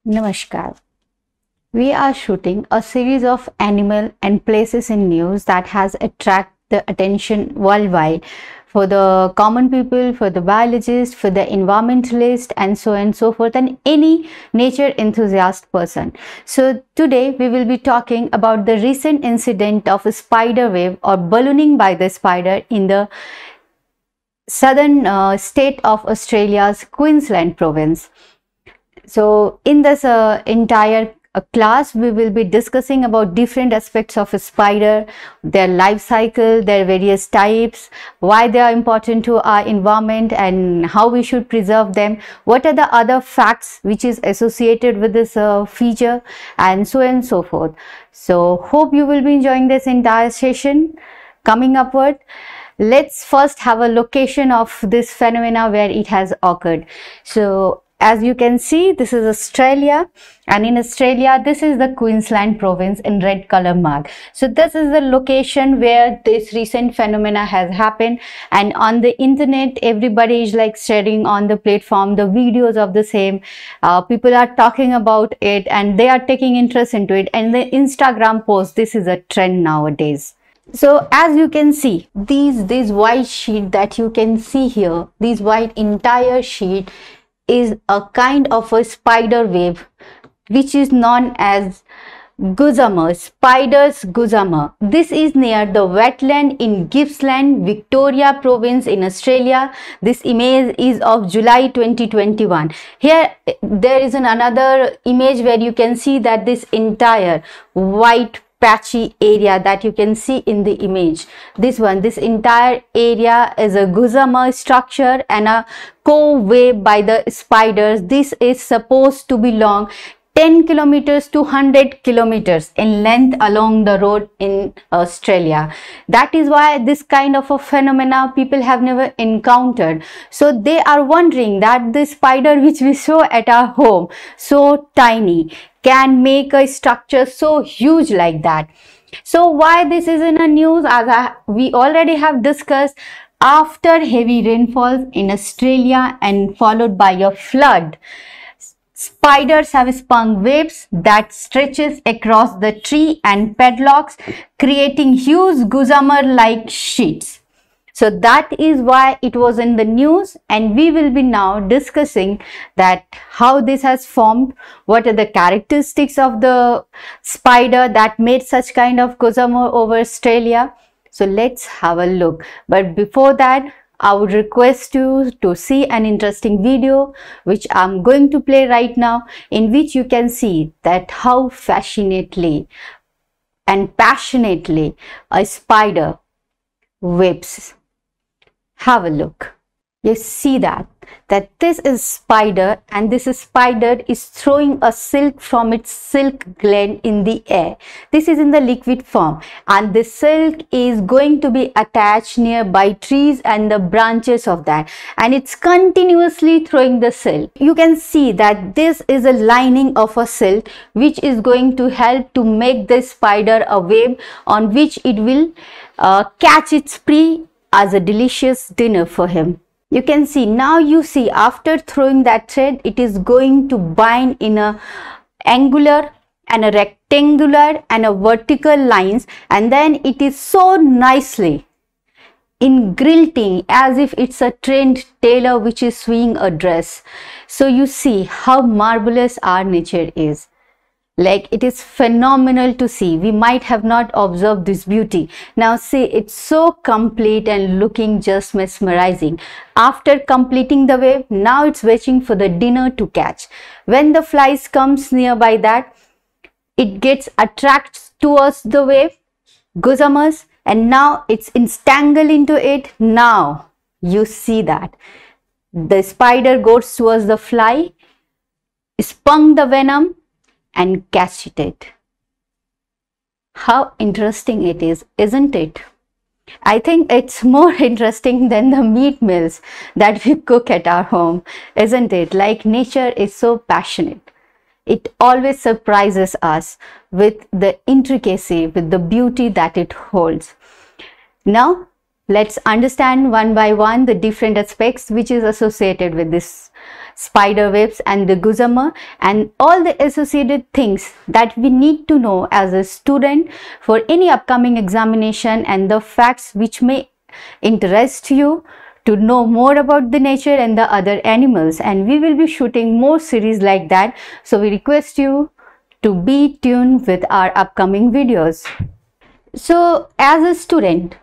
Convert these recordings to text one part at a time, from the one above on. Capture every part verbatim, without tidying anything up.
Namaskar. We are shooting a series of animal and places in news that has attracted the attention worldwide for the common people, for the biologist, for the environmentalist, and so on and so forth, and any nature enthusiast person. So today we will be talking about the recent incident of a spider web or ballooning by the spider in the southern uh, state of Australia's Queensland province. So in this uh, entire uh, class, we will be discussing about different aspects of a spider, their life cycle, their various types, why they are important to our environment and how we should preserve them, what are the other facts which is associated with this uh, feature, and so on and so forth. So hope you will be enjoying this entire session. Coming upward, let's first have a location of this phenomena where it has occurred. So as you can see, this is Australia, and in Australia, this is the Queensland province in red color mark. So this is the location where this recent phenomena has happened, and on the internet, everybody is like sharing on the platform the videos of the same. Uh, people are talking about it and they are taking interest into it, and the Instagram post, this is a trend nowadays. So as you can see, these, this white sheet that you can see here, this white entire sheet is a kind of a spider web which is known as gossamer, spider's gossamer. This is near the wetland in Gippsland, Victoria province in Australia. This image is of July twenty twenty-one. Here there is an another image where you can see that this entire white patchy area that you can see in the image, this one, this entire area is a gossamer structure and a co-web by the spiders. This is supposed to be long ten kilometers to one hundred kilometers in length along the road in Australia. That is why this kind of a phenomena people have never encountered. So they are wondering that the spider which we saw at our home, so tiny, can make a structure so huge like that. So why this is in a news? As I, we already have discussed, after heavy rainfalls in Australia and followed by a flood, spiders have spun webs that stretches across the tree and padlocks, creating huge gossamer-like sheets. So that is why it was in the news, and we will be now discussing that how this has formed, what are the characteristics of the spider that made such kind of gossamer over Australia. So let's have a look. But before that, I would request you to see an interesting video which I'm going to play right now, in which you can see that how fascinately and passionately a spider webs. Have a look. You see that that this is spider, and this is spider is throwing a silk from its silk gland in the air. This is in the liquid form, and the silk is going to be attached nearby trees and the branches of that, and it's continuously throwing the silk. You can see that this is a lining of a silk which is going to help to make this spider a web on which it will uh, catch its prey as a delicious dinner for him. You can see, now you see, after throwing that thread, it is going to bind in a angular and a rectangular and a vertical lines, and then it is so nicely in quilting as if it's a trained tailor which is sewing a dress. So you see how marvelous our nature is. Like, it is phenomenal to see. We might have not observed this beauty. Now see, it's so complete and looking just mesmerizing. After completing the web, now it's waiting for the dinner to catch. When the flies comes nearby that, it gets attracted towards the web, gossamers, and now it's entangled into it. Now you see that the spider goes towards the fly, spun the venom, and catched it. How interesting it is, isn't it? I think it's more interesting than the meat meals that we cook at our home, isn't it? Like, nature is so passionate. It always surprises us with the intricacy, with the beauty that it holds. Now, let's understand one by one the different aspects which is associated with this spider webs and the gossamer, and all the associated things that we need to know as a student for any upcoming examination, and the facts which may interest you to know more about the nature and the other animals. And we will be shooting more series like that, so we request you to be tuned with our upcoming videos. So as a student,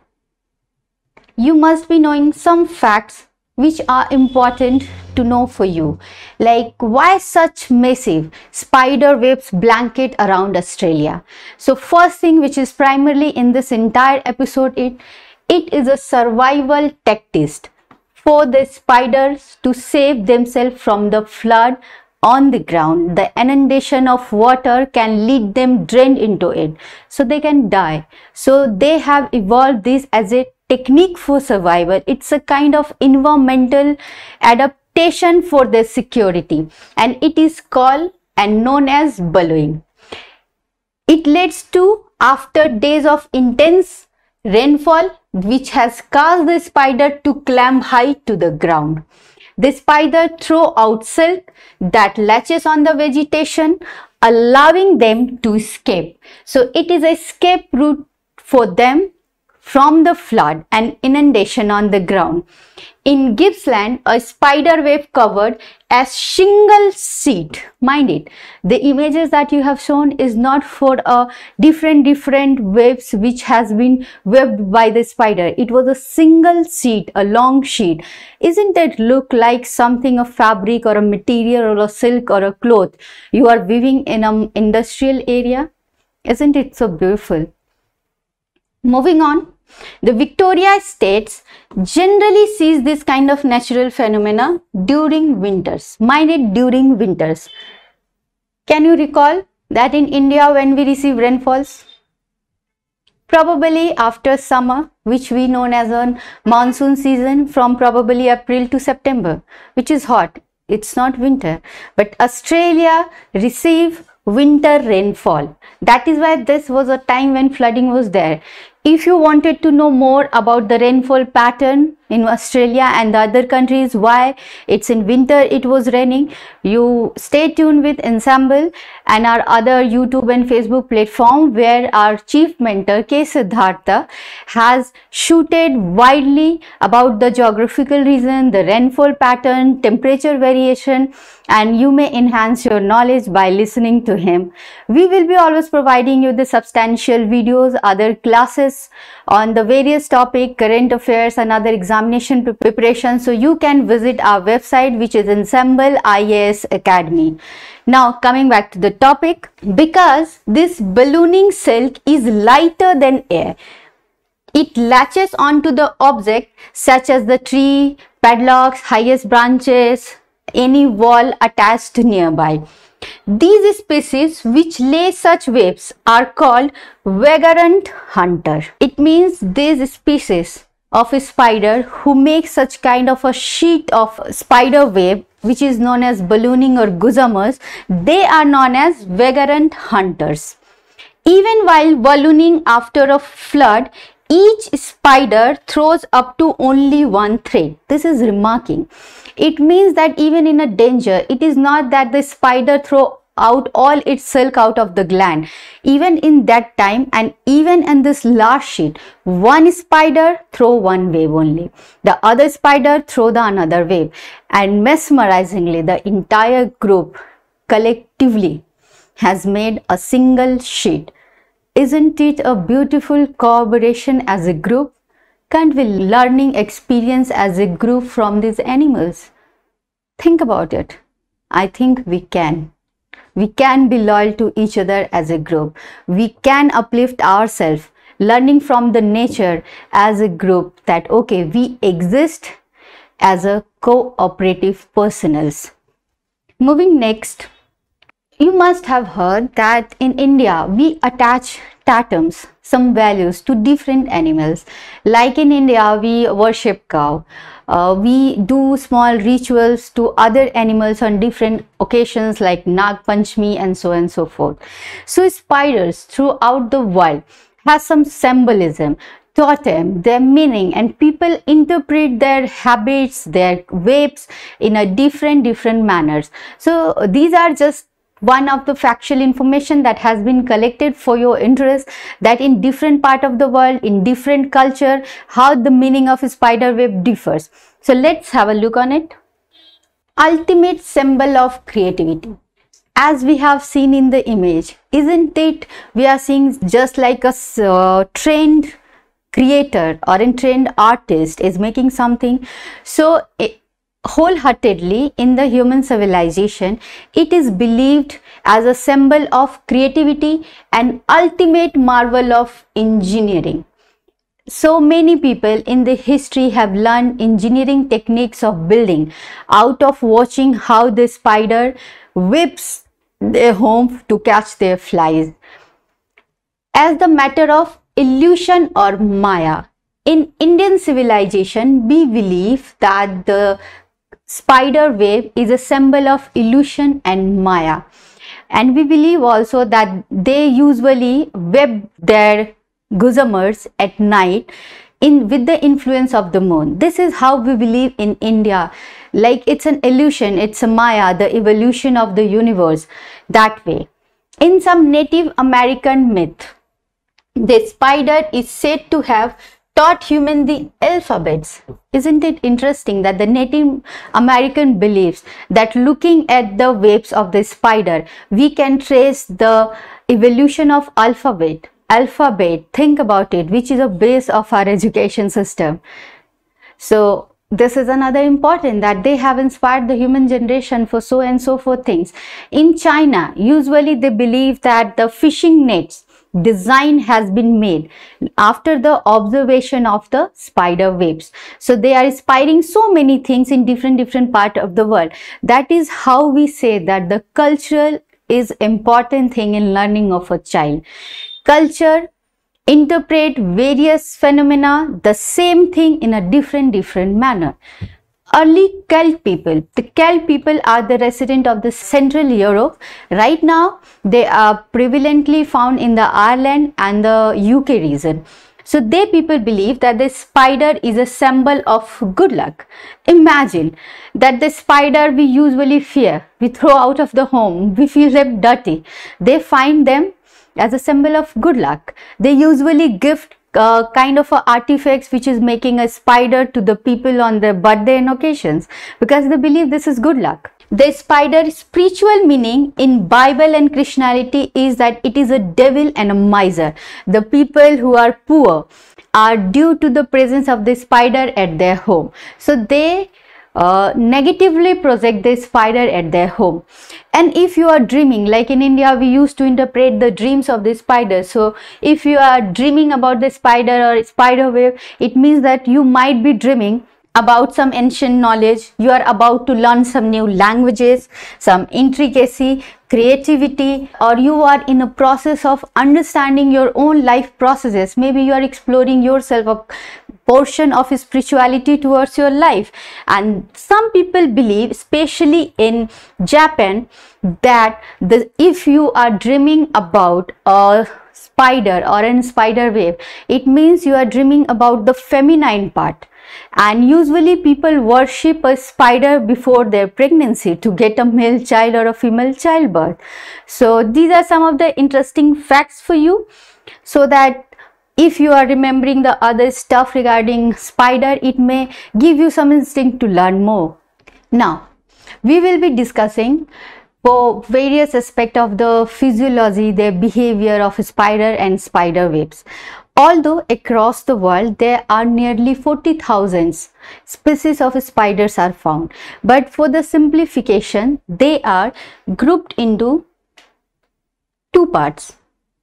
you must be knowing some facts which are important to know for you, like why such massive spider webs blanket around Australia. So first thing, which is primarily in this entire episode, it it is a survival tactic for the spiders to save themselves from the flood on the ground. The inundation of water can lead them drained into it, so they can die. So they have evolved this as a technique for survival. It's a kind of environmental adaptation for their security, and it is called and known as burrowing. It leads to, after days of intense rainfall, which has caused the spider to climb high to the ground. The spider throw out silk that latches on the vegetation, allowing them to escape. So it is a escape route for them from the flood and inundation on the ground. In Gippsland, a spider web covered a shingle sheet. Mind it, the images that you have shown is not for a different different webs which has been webbed by the spider. It was a single sheet, a long sheet. Isn't it look like something of fabric or a material or a silk or a cloth you are weaving in an industrial area? Isn't it so beautiful? Moving on, the Victoria states generally sees this kind of natural phenomena during winters. Mind it, during winters. Can you recall that in India when we receive rainfalls? Probably after summer, which we know as a monsoon season, from probably April to September, which is hot. It's not winter. But Australia receive winter rainfall. That is why this was a time when flooding was there. If you wanted to know more about the rainfall pattern in Australia and the other countries, why it's in winter it was raining, you stay tuned with Ensemble and our other YouTube and Facebook platform, where our chief mentor K. Siddhartha has shooted widely about the geographical region, the rainfall pattern, temperature variation, and you may enhance your knowledge by listening to him. We will be always providing you the substantial videos, other classes on the various topic, current affairs and other examination preparation. So you can visit our website, which is Ensemble Ias Academy. Now coming back to the topic, because this ballooning silk is lighter than air, it latches onto the object such as the tree, padlocks, highest branches, any wall attached nearby. These species which lay such webs are called vagrant hunter. It means these species of a spider who make such kind of a sheet of spider web, which is known as ballooning or gossamers, they are known as vagrant hunters. Even while ballooning after a flood, each spider throws up to only one thread. This is remarking. It means that even in a danger, it is not that the spider throw out all its silk out of the gland. Even in that time, and even in this last sheet, one spider throw one wave only. The other spider throw the another wave. And mesmerizingly, the entire group collectively has made a single sheet. Isn't it a beautiful collaboration as a group? Can't we learning experience as a group from these animals? Think about it. I think we can. We can be loyal to each other as a group. We can uplift ourselves, learning from the nature as a group, that okay, we exist as a cooperative personals. Moving next, you must have heard that in India we attach tatums, some values to different animals. Like in India we worship cow. Uh, we do small rituals to other animals on different occasions like Nag Panchami and so on and so forth. So spiders throughout the world has some symbolism totem, their meaning, and people interpret their habits, their webs in a different different manners. So these are just one of the factual information that has been collected for your interest, that in different part of the world, in different culture, how the meaning of a spider web differs. So let's have a look on it. Ultimate symbol of creativity. As we have seen in the image, isn't it, we are seeing just like a uh, trained creator or a trained artist is making something. So it, wholeheartedly in the human civilization, it is believed as a symbol of creativity and ultimate marvel of engineering. So many people in the history have learned engineering techniques of building out of watching how the spider whips their home to catch their flies. As the matter of illusion or maya, in Indian civilization, we believe that the spider web is a symbol of illusion and maya, and we believe also that they usually web their gossamers at night in with the influence of the moon. This is how we believe in India, like it's an illusion, it's a maya, the evolution of the universe that way. In some Native American myth, the spider is said to have taught human the alphabets. Isn't it interesting that the Native American believes that looking at the webs of the spider, we can trace the evolution of alphabet. Alphabet, think about it, which is a base of our education system. So this is another important, that they have inspired the human generation for so and so forth things. In China, usually they believe that the fishing nets design has been made after the observation of the spider webs. So they are inspiring so many things in different different part of the world. That is how we say that the cultural is important thing in learning of a child. Culture interpret various phenomena, the same thing in a different different manner. Early Celt people. The Celt people are the resident of the Central Europe. Right now, they are prevalently found in the Ireland and the U K region. So they people believe that the spider is a symbol of good luck. Imagine that the spider we usually fear, we throw out of the home, we feel them dirty. They find them as a symbol of good luck. They usually gift Uh, kind of a artifacts which is making a spider to the people on their birthday and occasions, because they believe this is good luck. The spider spiritual meaning in Bible and Christianity is that it is a devil and a miser. The people who are poor are due to the presence of the spider at their home. So they Uh, negatively project the spider at their home. And if you are dreaming, like in India we used to interpret the dreams of the spider, so if you are dreaming about the spider or spider web, it means that you might be dreaming about some ancient knowledge, you are about to learn some new languages, some intricacy, creativity, or you are in a process of understanding your own life processes. Maybe you are exploring yourself, a portion of spirituality towards your life. And some people believe, especially in Japan, that the if you are dreaming about a spider or a spider web, it means you are dreaming about the feminine part. And usually people worship a spider before their pregnancy to get a male child or a female childbirth. So these are some of the interesting facts for you, so that if you are remembering the other stuff regarding spider, it may give you some instinct to learn more. Now, we will be discussing for various aspects of the physiology, their behavior of spider and spider webs. Although across the world there are nearly forty thousand species of spiders are found, but for the simplification, they are grouped into two parts.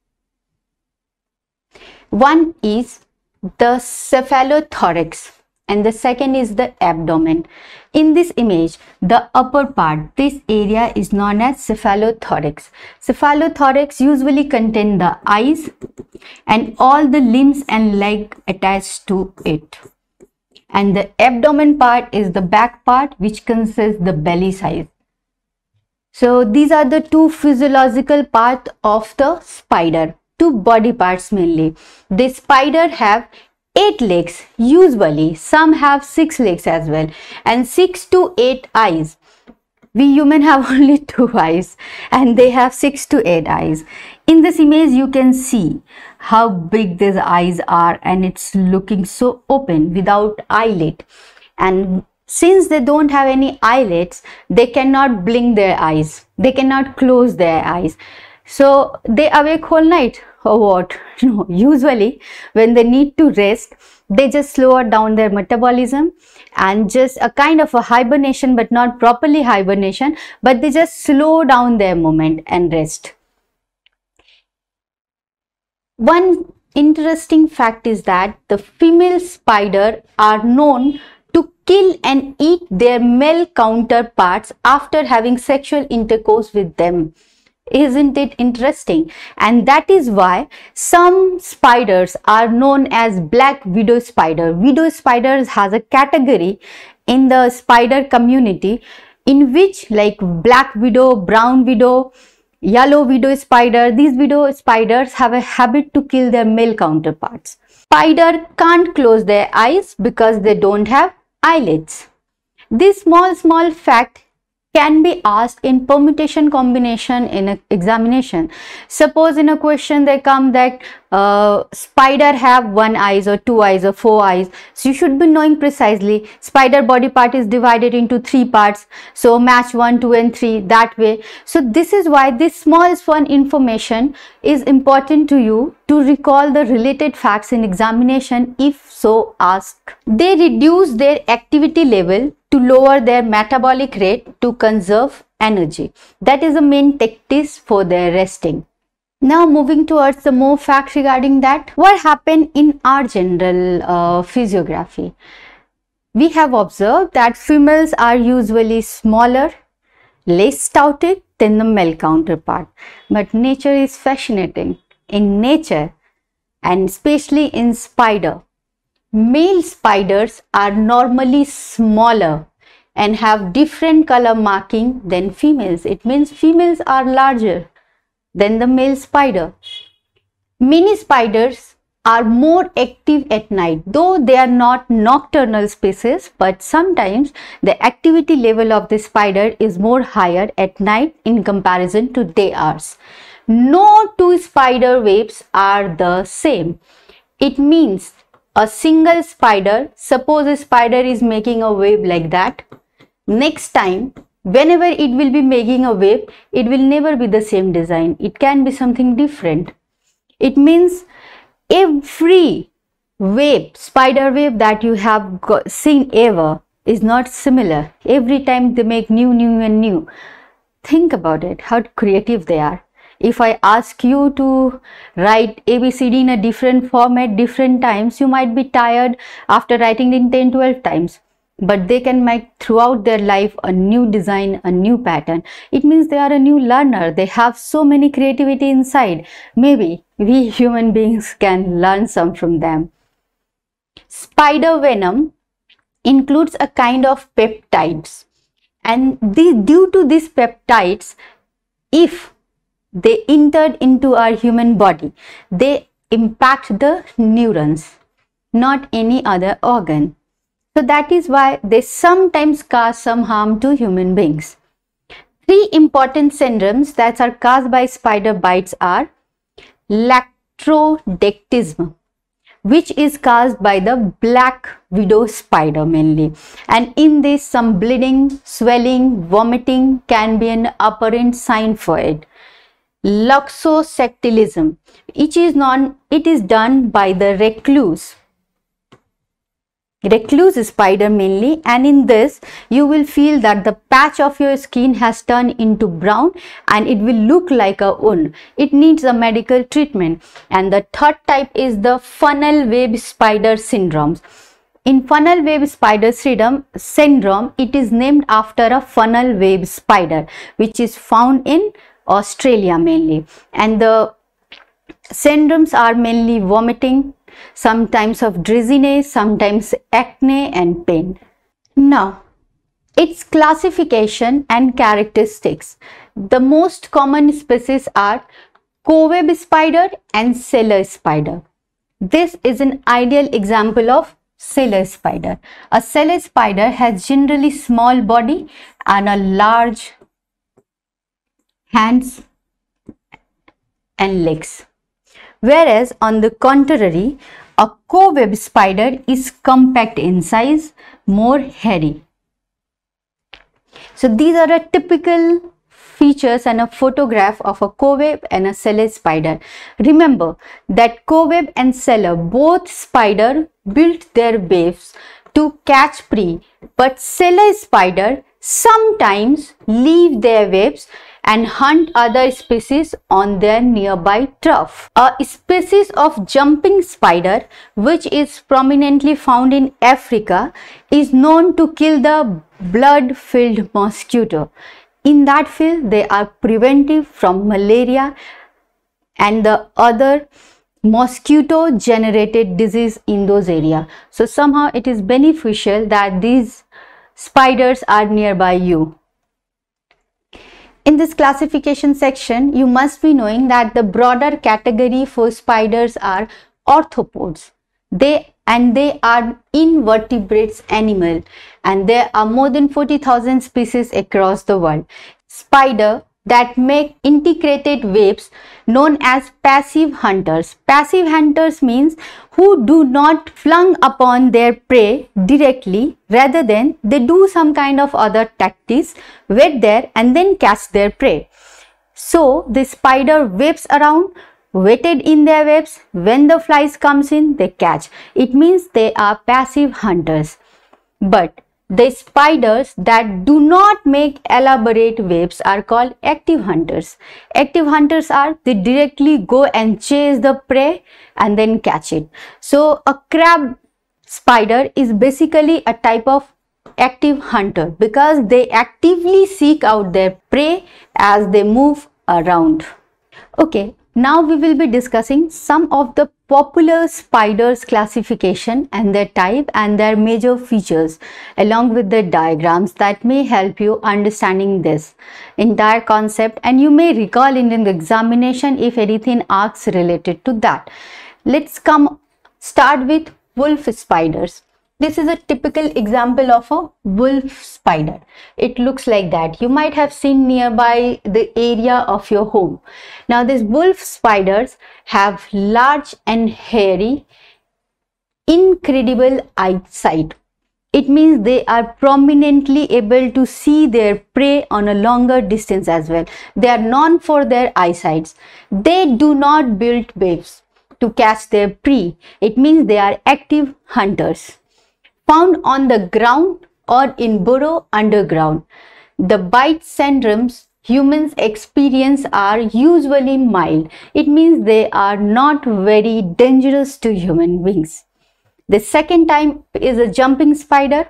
One is the cephalothorax and the second is the abdomen. In this image, the upper part, this area is known as cephalothorax. Cephalothorax usually contain the eyes and all the limbs and leg attached to it. And the abdomen part is the back part, which consists the belly size. So these are the two physiological parts of the spider. Two body parts mainly. The spider have eight legs usually, some have six legs as well, and six to eight eyes. We human have only two eyes and they have six to eight eyes. In this image you can see how big these eyes are, and it's looking so open without eyelid. And since they don't have any eyelids, they cannot blink their eyes, they cannot close their eyes. So they awake whole night or what? No, usually when they need to rest, they just slow down their metabolism and just a kind of a hibernation, but not properly hibernation, but they just slow down their movement and rest. One interesting fact is that the female spider are known to kill and eat their male counterparts after having sexual intercourse with them. Isn't it interesting? And that is why some spiders are known as black widow spider. Widow spiders has a category in the spider community in which, like black widow, brown widow, yellow widow spider, these widow spiders have a habit to kill their male counterparts. Spider can't close their eyes because they don't have eyelids. This small small fact can be asked in permutation combination in an examination. Suppose in a question they come that uh, spider have one eyes or two eyes or four eyes. So you should be knowing precisely spider body part is divided into three parts. So match one, two and three that way. So this is why this small fun information is important to you to recall the related facts in examination if so asked. They reduce their activity level to lower their metabolic rate to conserve energy. That is the main tactic for their resting. Now moving towards the more facts regarding that. What happened in our general uh, physiography? We have observed that females are usually smaller, less stouted than the male counterpart. But nature is fascinating. In nature, and especially in spider, male spiders are normally smaller and have different color marking than females. It means females are larger than the male spider. Many spiders are more active at night, though they are not nocturnal species, but sometimes the activity level of the spider is more higher at night in comparison to day hours. No two spider webs are the same. It means a single spider, suppose a spider is making a web like that, next time whenever it will be making a web, it will never be the same design. It can be something different. It means every web, spider web that you have got, seen ever is not similar. Every time they make new, new and new. Think about it, how creative they are. If I ask you to write A B C D in a different format, different times, you might be tired after writing it in ten, twelve times. But they can make throughout their life a new design, a new pattern. It means they are a new learner. They have so many creativity inside. Maybe we human beings can learn some from them. Spider venom includes a kind of peptides. And the, due to these peptides, if they entered into our human body, they impact the neurons, not any other organ. So that is why they sometimes cause some harm to human beings. Three important syndromes that are caused by spider bites are lactrodectism, which is caused by the black widow spider mainly. And in this, some bleeding, swelling, vomiting can be an apparent sign for it. Loxosectilism, which is non, it is done by the recluse. Recluse spider mainly, and in this you will feel that the patch of your skin has turned into brown and it will look like a wound. It needs a medical treatment. And the third type is the funnel web spider syndromes. In funnel web spider syndrome, it is named after a funnel web spider which is found in Australia mainly, and the syndromes are mainly vomiting, sometimes of dizziness, sometimes acne and pain. Now, its classification and characteristics. The most common species are cobweb spider and cellar spider. This is an ideal example of cellar spider. A cellar spider has generally small body and a large hands and legs. Whereas on the contrary, a cobweb spider is compact in size, more hairy. So these are a typical features and a photograph of a cobweb and a cellar spider. Remember that cobweb and cellar, both spider build their webs to catch prey, but cellar spider sometimes leave their webs and hunt other species on their nearby trough. A species of jumping spider, which is prominently found in Africa, is known to kill the blood-filled mosquito. In that field, they are preventive from malaria and the other mosquito-generated disease in those areas. So somehow it is beneficial that these spiders are nearby you. In this classification section, you must be knowing that the broader category for spiders are arthropods. They and they are invertebrates animal, and there are more than forty thousand species across the world. Spider that make integrated webs known as passive hunters. Passive hunters means who do not flung upon their prey directly, rather than they do some kind of other tactics, wait there and then catch their prey. So the spider webs around, waited in their webs, when the flies comes in, they catch. It means they are passive hunters. But the spiders that do not make elaborate webs are called active hunters. Active hunters are, they directly go and chase the prey and then catch it. So a crab spider is basically a type of active hunter because they actively seek out their prey as they move around. Okay. Now we will be discussing some of the popular spiders classification and their type and their major features, along with the diagrams that may help you understanding this entire concept, and you may recall in the examination if anything asks related to that. Let's come start with wolf spiders. This is a typical example of a wolf spider. It looks like that. You might have seen nearby the area of your home. Now these wolf spiders have large and hairy, incredible eyesight. It means they are prominently able to see their prey on a longer distance as well. They are known for their eyesight. They do not build webs to catch their prey. It means they are active hunters. Found on the ground or in burrow underground. The bite syndromes humans experience are usually mild. It means they are not very dangerous to human beings. The second type is a jumping spider.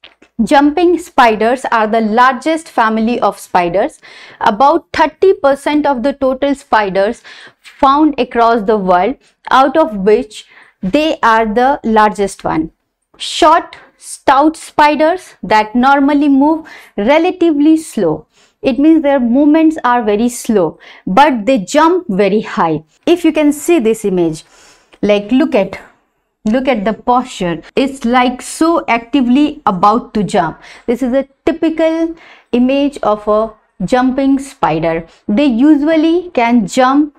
Jumping spiders are the largest family of spiders. About thirty percent of the total spiders found across the world, out of which they are the largest one. Short, stout spiders that normally move relatively slow. It means their movements are very slow, but they jump very high. If you can see this image, like look at, look at the posture. It's like so actively about to jump. This is a typical image of a jumping spider. They usually can jump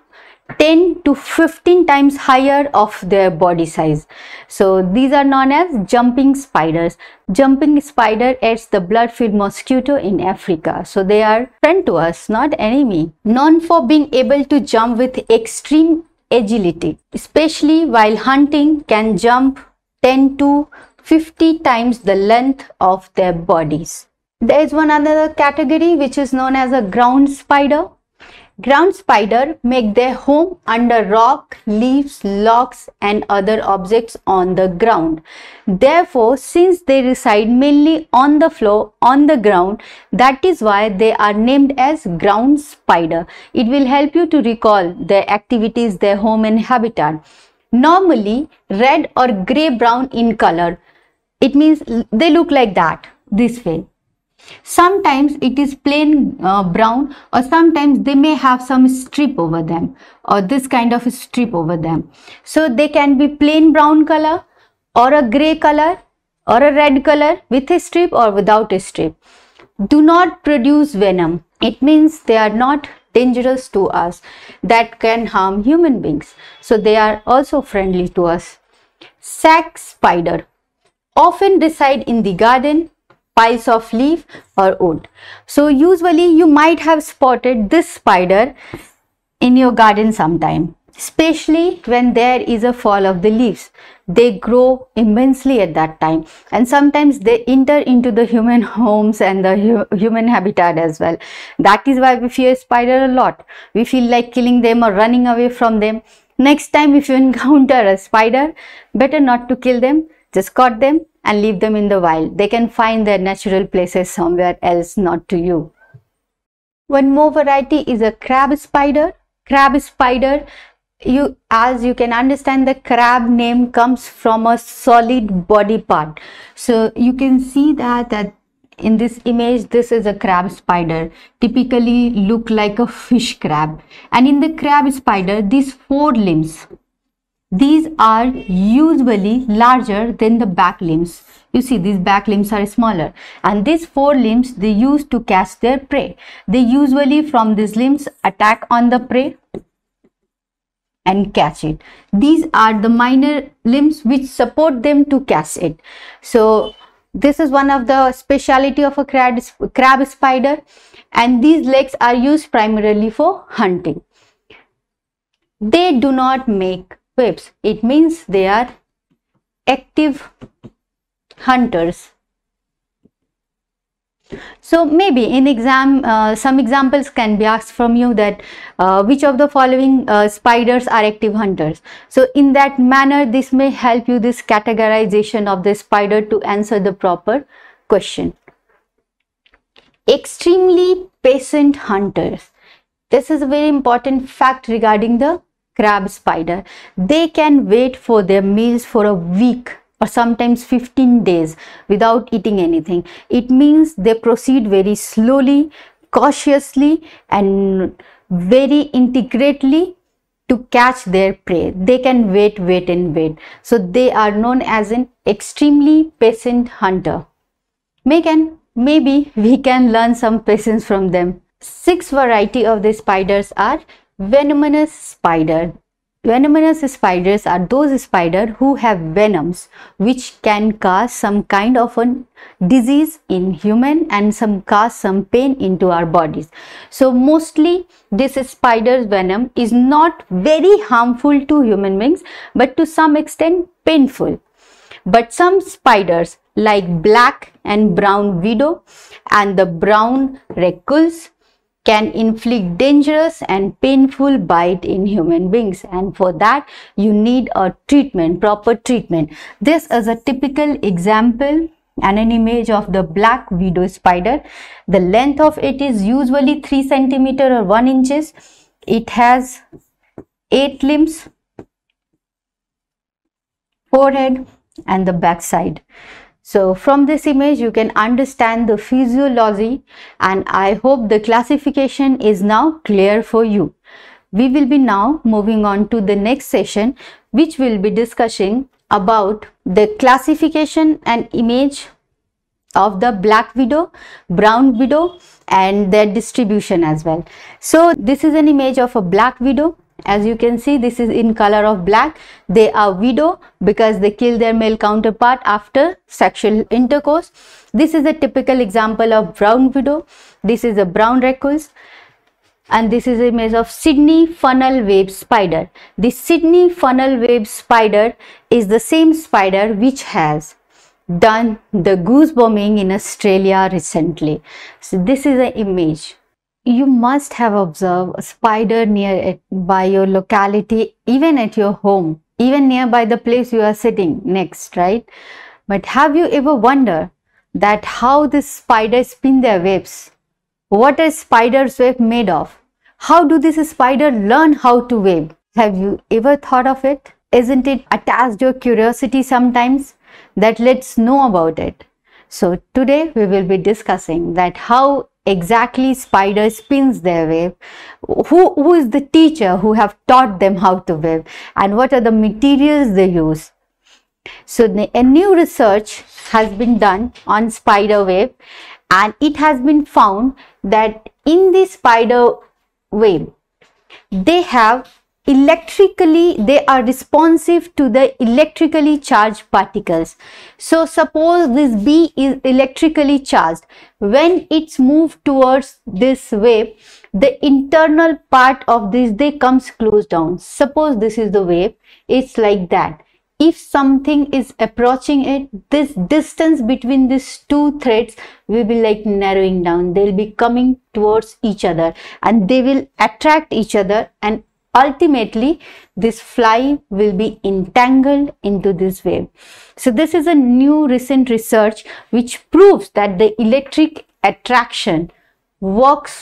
ten to fifteen times higher of their body size. So these are known as jumping spiders. Jumping spider eats the blood-filled mosquito in Africa. So they are friend to us, not enemy. Known for being able to jump with extreme agility, especially while hunting, can jump ten to fifty times the length of their bodies. There is one other category which is known as a ground spider. Ground spider make their home under rock, leaves, logs and other objects on the ground. Therefore, since they reside mainly on the floor, on the ground, that is why they are named as ground spider. It will help you to recall their activities, their home and habitat. Normally red or grey brown in color. It means they look like that, this way. Sometimes it is plain uh, brown, or sometimes they may have some strip over them, or this kind of strip over them. So they can be plain brown color, or a gray color, or a red color with a strip or without a strip. Do not produce venom. It means they are not dangerous to us, that can harm human beings. So they are also friendly to us. Sac spider often reside in the garden, piles of leaf or wood. So usually you might have spotted this spider in your garden sometime, especially when there is a fall of the leaves. They grow immensely at that time, and sometimes they enter into the human homes and the hu human habitat as well. That is why we fear spider a lot. We feel like killing them or running away from them. Next time if you encounter a spider, better not to kill them, just cut them and leave them in the wild. They can find their natural places somewhere else, not to you. One more variety is a crab spider. Crab spider, you as you can understand, the crab name comes from a solid body part. So you can see that that in this image, this is a crab spider, typically look like a fish crab. And in the crab spider, these four limbs, these are usually larger than the back limbs. You see, these back limbs are smaller, and these four limbs they use to catch their prey. They usually from these limbs attack on the prey and catch it. These are the minor limbs which support them to catch it. So this is one of the speciality of a crab, crab spider, and these legs are used primarily for hunting. They do not make webs. It means they are active hunters. So maybe in exam, uh, some examples can be asked from you that uh, which of the following uh, spiders are active hunters. So in that manner, this may help you this categorization of the spider to answer the proper question. Extremely patient hunters. This is a very important fact regarding the crab spider. They can wait for their meals for a week or sometimes fifteen days without eating anything. It means they proceed very slowly, cautiously and very intricately to catch their prey. They can wait, wait and wait. So they are known as an extremely patient hunter. Megan, maybe we can learn some patience from them. Six variety of the spiders are venomous spider. Venomous spiders are those spiders who have venoms which can cause some kind of a disease in human and some cause some pain into our bodies. So mostly this spider's venom is not very harmful to human beings, but to some extent painful. But some spiders like black and brown widow and the brown recluse can inflict dangerous and painful bite in human beings, and for that you need a treatment, proper treatment. This is a typical example and an image of the black widow spider. The length of it is usually three centimeters or one inches. It has eight limbs, forehead and the back side. So from this image you can understand the physiology, and I hope the classification is now clear for you. We will be now moving on to the next session, which will be discussing about the classification and image of the black widow, brown widow and their distribution as well. So this is an image of a black widow. As you can see, this is in color of black. They are widow because they kill their male counterpart after sexual intercourse. This is a typical example of brown widow. This is a brown recluse. And this is an image of Sydney funnel web spider. The Sydney funnel web spider is the same spider which has done the goose bombing in Australia recently. So this is an image. You must have observed a spider near it by your locality, even at your home, even nearby the place you are sitting next, right? But have you ever wondered that how this spider spin their webs? What is spider's web made of? How do this spider learn how to web? Have you ever thought of it? Isn't it attached your curiosity sometimes? That let's know about it. So today we will be discussing that how exactly spider spins their web, who, who is the teacher who have taught them how to weave, and what are the materials they use. So a new research has been done on spider web, and it has been found that in the spider web, they have electrically, they are responsive to the electrically charged particles. So suppose this bee is electrically charged. When it's moved towards this wave, the internal part of this, they comes close down. Suppose this is the wave, it's like that. If something is approaching it, this distance between these two threads will be like narrowing down. They'll be coming towards each other and they will attract each other, and ultimately this fly will be entangled into this web. So this is a new recent research which proves that the electric attraction works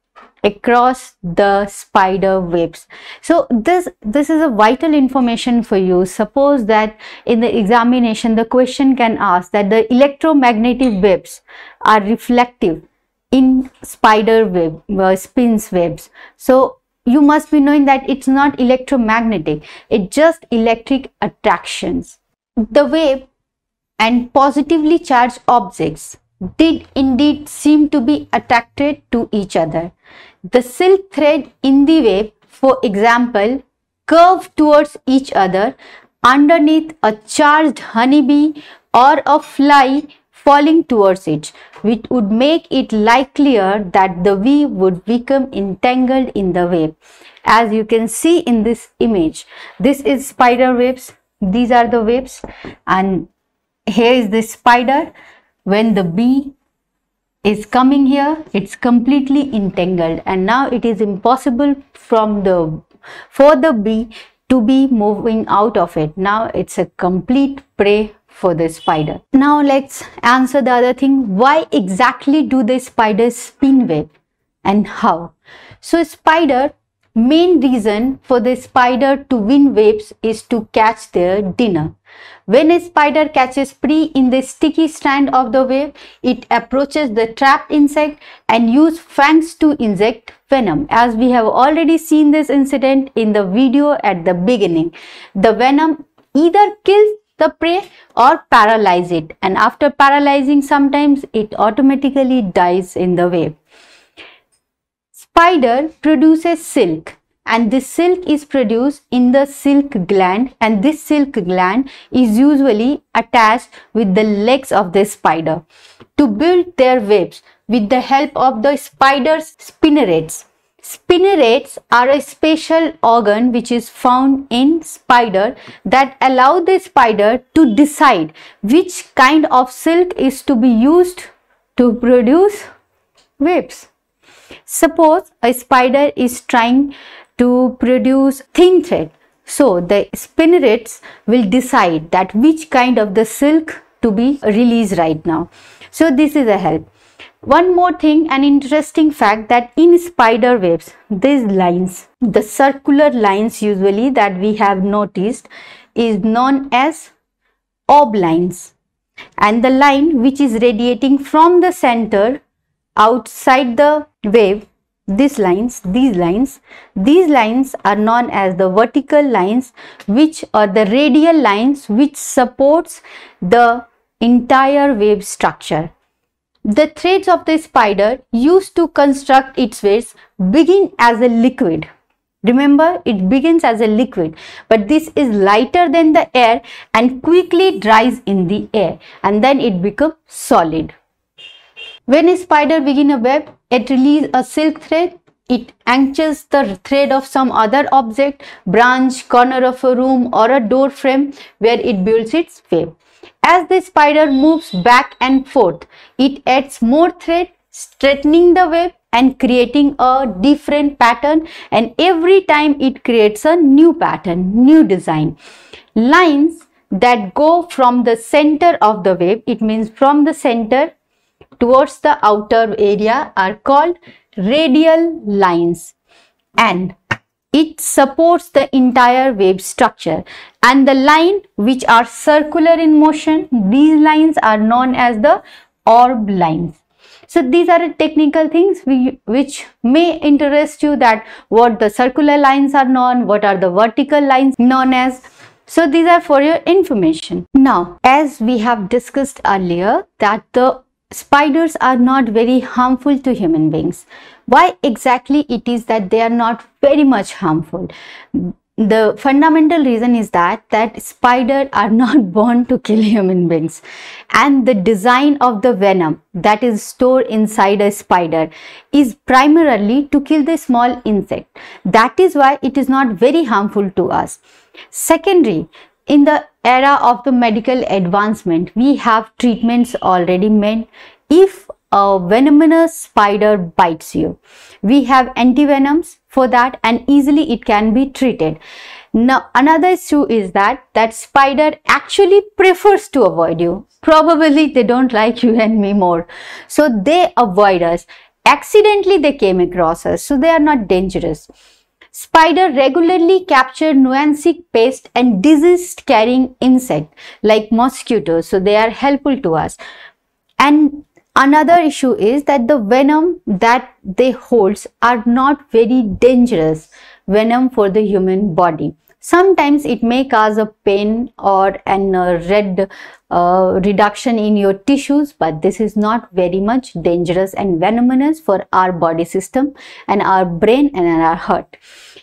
across the spider webs. So this this is a vital information for you. Suppose that in the examination the question can ask that the electromagnetic webs are reflective in spider web uh, spins webs. So you must be knowing that it's not electromagnetic, it's just electric attractions. The web and positively charged objects did indeed seem to be attracted to each other. The silk thread in the web, for example, curve towards each other underneath a charged honeybee or a fly falling towards it, which would make it likelier that the weave would become entangled in the web. As you can see in this image, this is spider webs, these are the webs, and here is the spider. When the bee is coming here, it's completely entangled, and now it is impossible from the for the bee to be moving out of it. Now it's a complete prey for the spider. Now let's answer the other thing. Why exactly do the spiders spin web and how? So spider, main reason for the spider to win webs is to catch their dinner. When a spider catches prey in the sticky strand of the web, it approaches the trapped insect and uses fangs to inject venom. As we have already seen this incident in the video at the beginning, the venom either kills the prey or paralyzes it, and after paralyzing, sometimes it automatically dies in the web. Spider produces silk, and this silk is produced in the silk gland, and this silk gland is usually attached with the legs of the spider to build their webs with the help of the spider's spinnerets. Spinnerets are a special organ which is found in spider that allow the spider to decide which kind of silk is to be used to produce webs. Suppose a spider is trying to produce thin thread, so the spinnerets will decide that which kind of the silk to be released right now. So this is a help. One more thing, an interesting fact, that in spider webs, these lines, the circular lines usually that we have noticed, is known as orb lines, and the line which is radiating from the center outside the web, these lines, these lines, these lines are known as the vertical lines, which are the radial lines which supports the entire web structure. The threads of the spider used to construct its webs begin as a liquid. Remember, it begins as a liquid, but this is lighter than the air and quickly dries in the air, and then it becomes solid. When a spider begins a web, it releases a silk thread. It anchors the thread of some other object, branch, corner of a room or a door frame where it builds its web. As the spider moves back and forth, it adds more thread, straightening the web and creating a different pattern, and every time it creates a new pattern, new design. Lines that go from the center of the web, it means from the center towards the outer area, are called radial lines, and It supports the entire web structure, and the line which are circular in motion, these lines are known as the orb lines. So these are the technical things we, which may interest you, that what the circular lines are known, what are the vertical lines known as. So these are for your information. Now, as we have discussed earlier, that the spiders are not very harmful to human beings. Why exactly it is that they are not very much harmful? The fundamental reason is that that spiders are not born to kill human beings, and the design of the venom that is stored inside a spider is primarily to kill the small insect. That is why it is not very harmful to us. Secondly, in the era of the medical advancement, we have treatments already made. If a venomous spider bites you, we have antivenoms for that, and easily it can be treated. Now, another issue is that that spider actually prefers to avoid you. Probably they don't like you and me more, so they avoid us. Accidentally they came across us, so they are not dangerous. Spider regularly capture nuancic pest and disease carrying insect like mosquitoes, so they are helpful to us. And another issue is that the venom that they hold are not very dangerous venom for the human body. Sometimes it may cause a pain or an uh, red uh, reduction in your tissues, but this is not very much dangerous and venomous for our body system and our brain and our heart.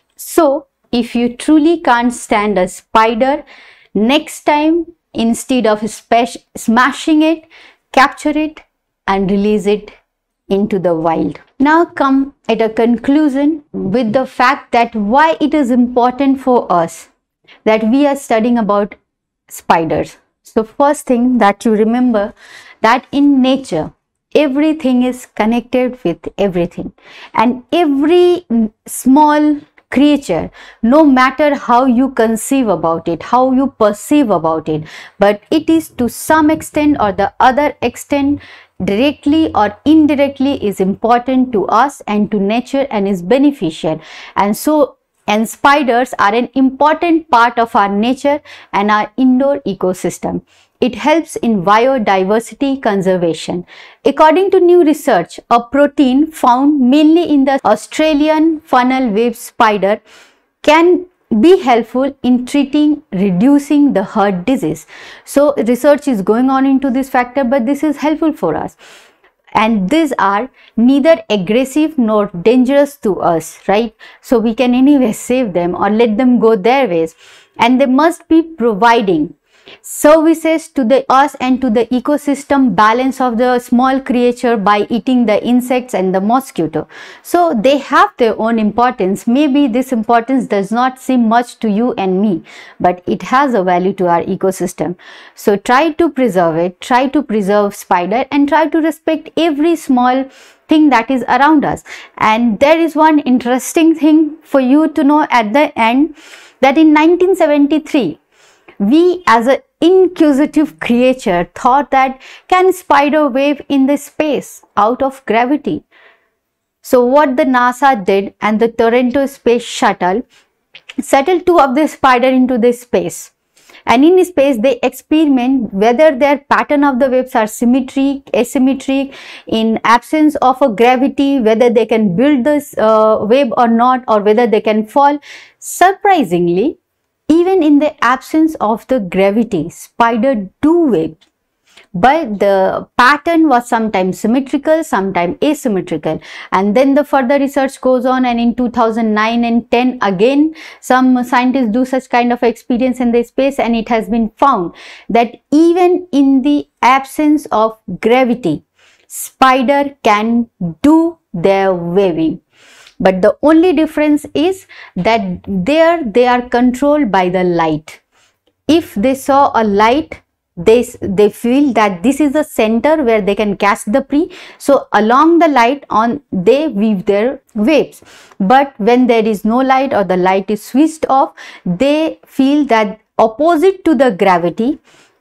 So if you truly can't stand a spider, next time instead of smashing it, capture it and release it into the wild. Now come at a conclusion with the fact that why it is important for us that we are studying about spiders. So first thing that you remember, that in nature everything is connected with everything, and every small creature, no matter how you conceive about it, how you perceive about it, but it is to some extent or the other extent, directly or indirectly, is important to us and to nature and is beneficial. And so, and spiders are an important part of our nature and our indoor ecosystem. It helps in biodiversity conservation. According to new research, a protein found mainly in the Australian funnel web spider can be helpful in treating, reducing the heart disease. So research is going on into this factor, but this is helpful for us. And these are neither aggressive nor dangerous to us, right? So we can anyway save them or let them go their ways. And they must be providing services to the us and to the ecosystem balance of the small creature by eating the insects and the mosquito. So they have their own importance. Maybe this importance does not seem much to you and me, but it has a value to our ecosystem. So try to preserve it, try to preserve spider, and try to respect every small thing that is around us. And there is one interesting thing for you to know at the end, that in nineteen seventy-three we as an inquisitive creature thought that can spider wave in the space out of gravity. So what the NASA did, and the Toronto space shuttle settled two of the spider into the space, and in space they experiment whether their pattern of the webs are symmetric, asymmetric, in absence of a gravity, whether they can build this uh, web or not, or whether they can fall. Surprisingly, even in the absence of the gravity, spider do web, but the pattern was sometimes symmetrical, sometimes asymmetrical. And then the further research goes on, and in two thousand nine and ten again some scientists do such kind of experience in the space, and it has been found that even in the absence of gravity, spider can do their weaving. But the only difference is that there they are controlled by the light. If they saw a light, they, they feel that this is the center where they can catch the prey. So along the light on they weave their webs. But when there is no light or the light is switched off, they feel that opposite to the gravity,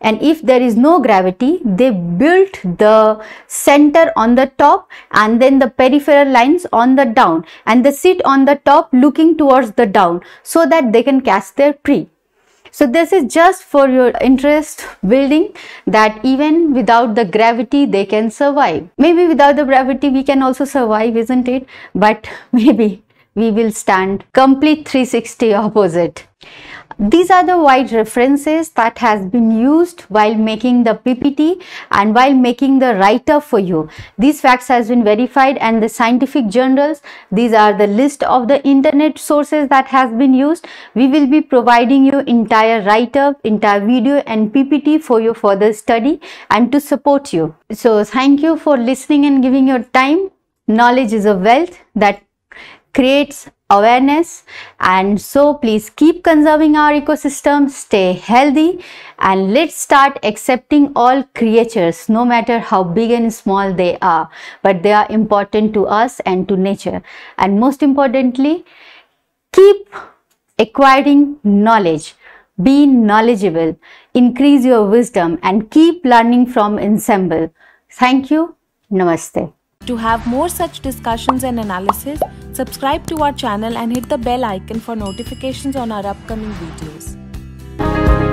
and if there is no gravity, they built the center on the top and then the peripheral lines on the down, and they sit on the top looking towards the down so that they can catch their prey. So this is just for your interest building, that even without the gravity they can survive. Maybe without the gravity we can also survive, isn't it? But maybe we will stand complete three sixty opposite. These are the wide references that has been used while making the P P T and while making the write-up for you. These facts has been verified, and the scientific journals, these are the list of the internet sources that has been used. We will be providing you entire write-up, entire video and P P T for your further study and to support you. So thank you for listening and giving your time. Knowledge is a wealth that creates awareness, and so please keep conserving our ecosystem, stay healthy, and let's start accepting all creatures, no matter how big and small they are, but they are important to us and to nature. And most importantly, keep acquiring knowledge, be knowledgeable, increase your wisdom, and keep learning from Ensemble. Thank you. Namaste. To have more such discussions and analysis, subscribe to our channel and hit the bell icon for notifications on our upcoming videos.